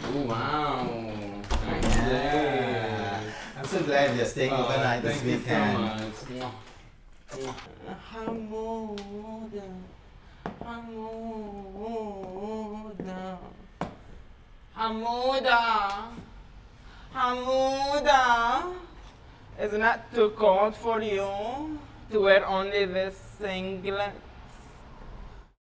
Ooh, wow. Yeah. I'm so glad you're staying overnight this weekend. Thank you so much. Hamuda, Hamuda, Hamuda, Hamuda. Isn't that too cold for you to wear only this singlet?